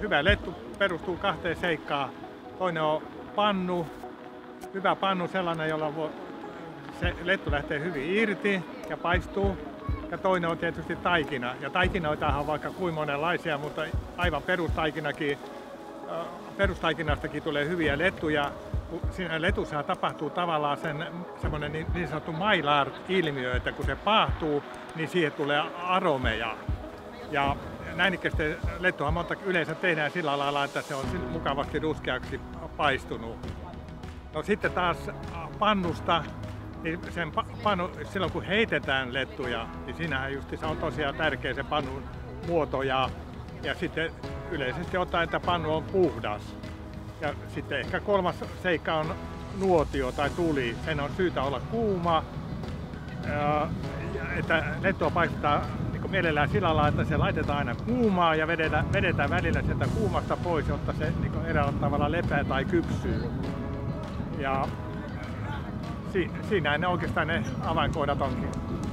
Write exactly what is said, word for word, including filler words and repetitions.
hyvä lettu perustuu kahteen seikkaan. Toinen on pannu, hyvä pannu sellainen, jolla voi, se lettu lähtee hyvin irti ja paistuu. Ja toinen on tietysti taikina. Ja taikinoitahan on vaikka kuin monenlaisia, mutta aivan perustaikinakin, perustaikinastakin tulee hyviä lettuja. Siinä letussa tapahtuu tavallaan sen semmoinen niin, niin sanottu Maillard-ilmiö, että kun se paahtuu, niin siihen tulee aromeja. Ja näinikäisten lettuhan monta yleensä tehdään sillä lailla, että se on mukavasti ruskeaksi paistunut. No sitten taas pannusta, niin sen pannu, silloin kun heitetään lettuja, niin siinähän just se on tosiaan tärkeä se pannun muoto ja, ja sitten yleisesti ottaen, että pannu on puhdas. Ja sitten ehkä kolmas seikka on nuotio tai tuli. Sen on syytä olla kuuma, että lettua paistetaan niin mielellään sillä lailla, että se laitetaan aina kuumaa ja vedetään, vedetään välillä sieltä kuumasta pois, jotta se niin eräällä tavalla lepää tai kypsyy. Ja si, siinä ne oikeastaan ne avainkohdat onkin.